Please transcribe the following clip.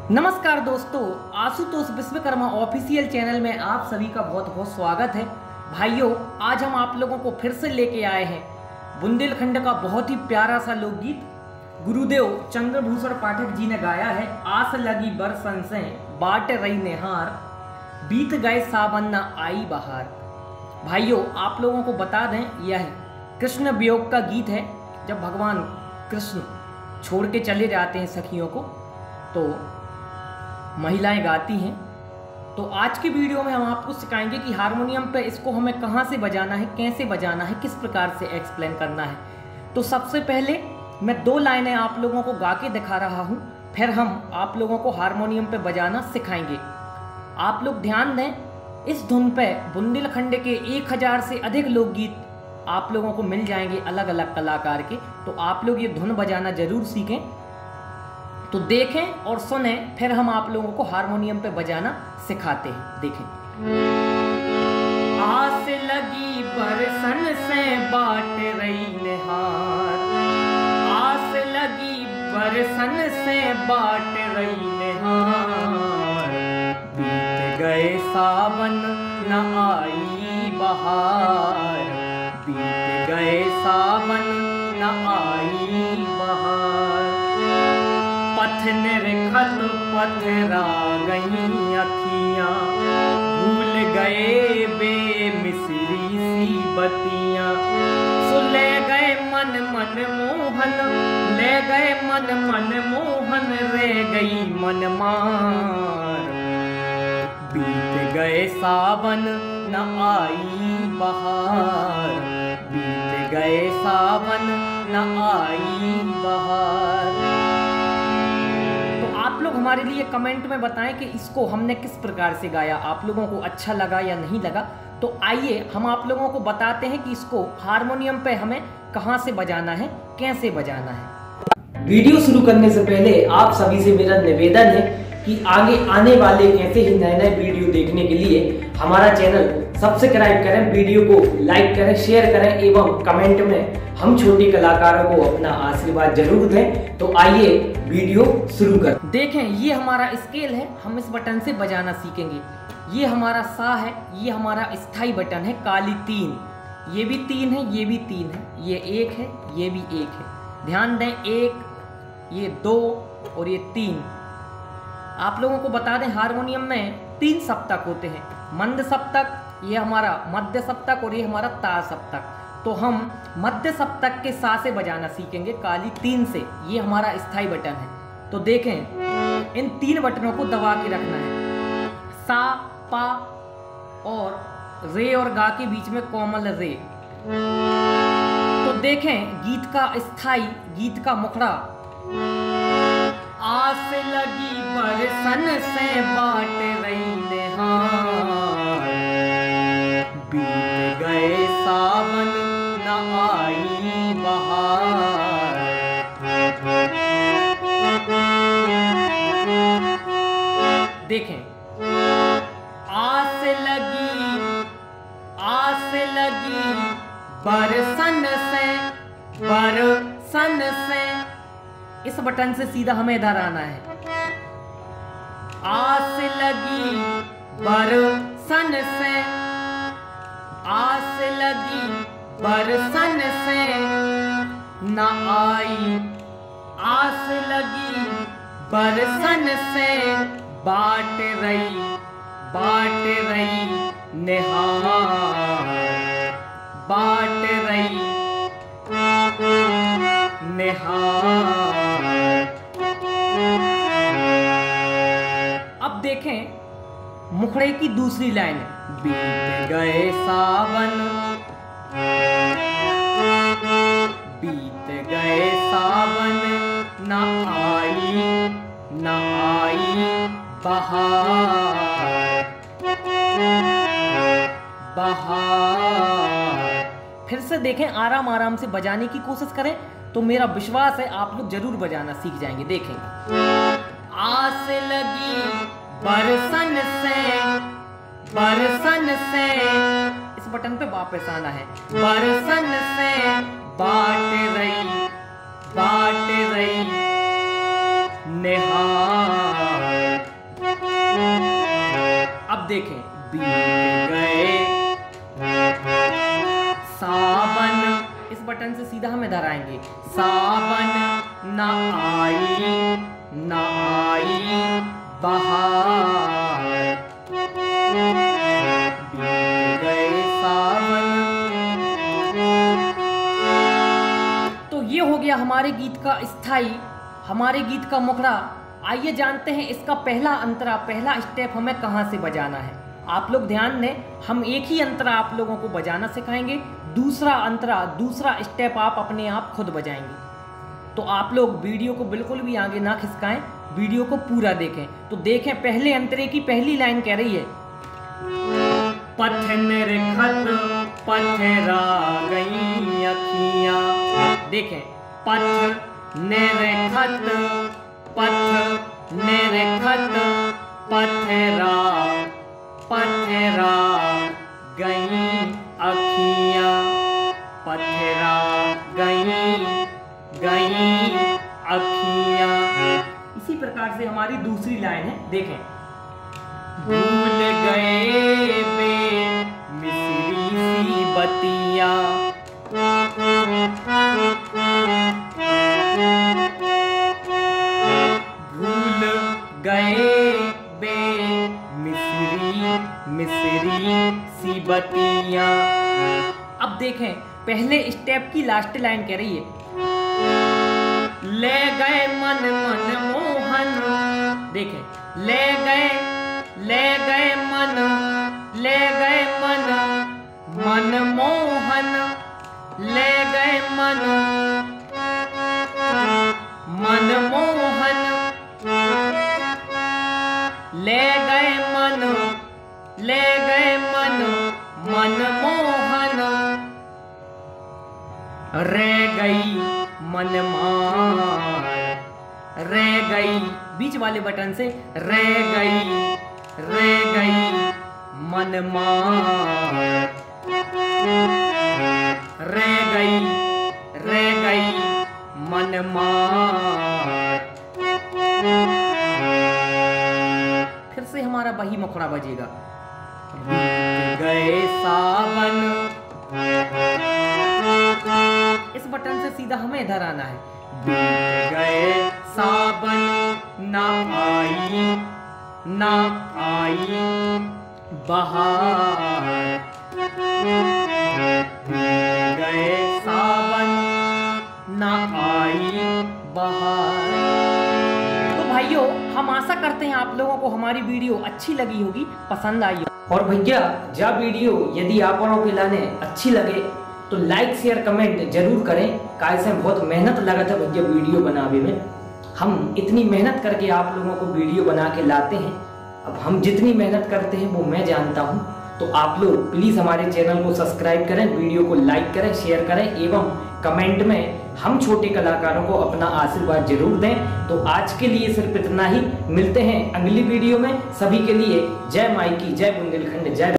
नमस्कार दोस्तों, Ashutosh Vishwakarma official channel में आप सभी का बहुत बहुत स्वागत है। भाइयों, आज हम आप लोगों को फिर से लेके आए हैं बुंदेलखंड का बहुत ही प्यारा सा लोकगीत गुरुदेव चंद्रभूषण पाठक जी ने गाया है। आस लगी बरसन से बाट रही निहार, बीत गए सावन न आई बहार। भाइयों, आप लोगों को बता दें, यह कृष्ण वियोग का गीत है। जब भगवान कृष्ण छोड़ के चले जाते हैं सखियों को, तो महिलाएं गाती हैं। तो आज की वीडियो में हम आपको सिखाएंगे कि हारमोनियम पे इसको हमें कहाँ से बजाना है, कैसे बजाना है, किस प्रकार से एक्सप्लेन करना है। तो सबसे पहले मैं 2 लाइनें आप लोगों को गा के दिखा रहा हूँ, फिर हम आप लोगों को हारमोनियम पे बजाना सिखाएंगे। आप लोग ध्यान दें, इस धुन पे बुंदेलखंड के 1000 से अधिक लोकगीत आप लोगों को मिल जाएंगे अलग अलग कलाकार के। तो आप लोग ये धुन बजाना जरूर सीखें। तो देखें और सुने, फिर हम आप लोगों को हारमोनियम पे बजाना सिखाते हैं। देखें। आस लगी बरसन से बाट रही निहार, आस लगी बरसन से बाट रही निहार, बीत गए सावन न आई बहार, बीत गए सावन न आई बहार। पथ निरखत पथरा गई अखियां, भूल गए बेमिसरी सी बतियां, सुले गए मन मन मोहन, ले गए मन मन मोहन, रह गई मन मार, बीत गए सावन न आई बहार, बीत गए सावन न आई बहार। आप लोग हमारे लिए कमेंट में बताएं कि इसको हमने किस प्रकार से गाया, आप लोगों को अच्छा लगा या नहीं लगा। तो आइए हम आप लोगों को बताते हैं कि इसको हारमोनियम पे हमें कहां से बजाना है, कैसे बजाना है। वीडियो शुरू करने से पहले आप सभी से मेरा निवेदन है कि आगे आने वाले ऐसे ही नए नए वीडियो देखने के लिए हमारा चैनल सब्सक्राइब करें, वीडियो को लाइक करें, शेयर करें एवं कमेंट में हम छोटे कलाकारों को अपना आशीर्वाद जरूर दें। तो आइए वीडियो शुरू कर। देखें, ये हमारा स्केल है, हम इस बटन से बजाना सीखेंगे। ये हमारा सा है, ये हमारा स्थाई बटन है काली 3, ये भी 3 है, ये भी 3 है, ये 1 है, ये भी 1 है। ध्यान दें, 1, ये 2 और ये 3। आप लोगों को बता दें, हारमोनियम में 3 सप्तक होते हैं, मंद सप्तक, ये हमारा मध्य सप्तक और ये हमारा तार सप्तक। तो हम मध्य सप्तक के सा से बजाना सीखेंगे काली 3 से, ये हमारा स्थाई बटन है। तो देखें, इन 3 बटनों को दबा के रखना है। सा, पा और रे और गा के बीच में कोमल रे। तो देखें, गीत का स्थाई, गीत का मुखड़ा। आस लगी बरसन से बाट रही निहार, बीत गए सावन न आई बहार। देखें, आस लगी बरसन से, बरसन से, इस बटन से सीधा हमें इधर आना है। आस लगी बरसन से, आस लगी बरसन से न आई, आस लगी बरसन से बाट रही निहार, बाट रही निहार। अब देखें मुखड़े की दूसरी लाइन, बीत गए सावन, बीत गए सावन न आई बहार, बहार। फिर से देखें, आराम आराम से बजाने की कोशिश करें, तो मेरा विश्वास है आप लोग जरूर बजाना सीख जाएंगे। देखें, आस लगी बरसन से, बरसन से, इस बटन पे वापस आना है। बरसन से बाट रही निहार। देखें, बीत गए सावन, इस बटन से सीधा हम इधर आएंगे। सावन ना आई बहार, बीत गए सावन। तो ये हो गया हमारे गीत का स्थाई, हमारे गीत का मुखड़ा। आइए जानते हैं इसका पहला अंतरा, पहला स्टेप हमें कहाँ से बजाना है। आप लोग ध्यान दें, हम एक ही अंतरा आप लोगों को बजाना सिखाएंगे, दूसरा अंतरा, दूसरा स्टेप आप अपने आप खुद बजाएंगे। तो आप लोग वीडियो को बिल्कुल भी आगे ना खिसकाएं, वीडियो को पूरा देखें। तो देखें, पहले अंतरे की पहली लाइन कह रही है, पत्थर खत पत्थरा गई अखियां। देखें, पत्थर नेरे खत पत्थरा गई अखियां, पत्थरा गई अखियां। इसी प्रकार से हमारी दूसरी लाइन है, देखें, भूल गए बे मिस्री सी बतिया। भूल गए बे मिस्री सी बतिया। अब देखें, पहले स्टेप की लास्ट लाइन कह रही है, ले गए मन मोहन। देखें, ले गए मन मोहन, ले गए मन मोहन, ले गए मन मोहन, रह गई मन मार, रह गई, बीच वाले बटन से रह गई मन मार, रह गई मन मार। फिर से हमारा वही मुखड़ा बजेगा, बीत गए सावन। इस बटन से सीधा हमें इधर आना है, बीत गए सावन ना आई बहार, बीत गए सावन ना आई बहार। तो भाइयों, हम आशा करते हैं आप लोगों को हमारी वीडियो अच्छी लगी होगी, पसंद आई होगी। और भैया, जब वीडियो यदि आप लोगों के लाने अच्छी लगे तो लाइक शेयर कमेंट जरूर करें। कैसे बहुत मेहनत लगा था भैया वीडियो बनाने में, हम इतनी मेहनत करके आप लोगों को वीडियो बना के लाते हैं। अब हम जितनी मेहनत करते हैं वो मैं जानता हूँ। तो आप लोग प्लीज़ हमारे चैनल को सब्सक्राइब करें, वीडियो को लाइक करें, शेयर करें एवं कमेंट में हम छोटे कलाकारों को अपना आशीर्वाद जरूर दें। तो आज के लिए सिर्फ इतना ही, मिलते हैं अगली वीडियो में। सभी के लिए जय माई की, जय बुंदेलखंड, जय।